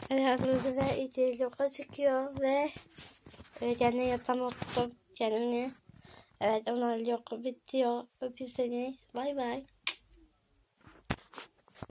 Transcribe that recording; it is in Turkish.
Evet arkadaşlar İdil yoga çıkıyor ve kendine yatağımı oturdum kendimle. Evet onlar yoga bitiyor. Öpüyorum seni. Bay bay.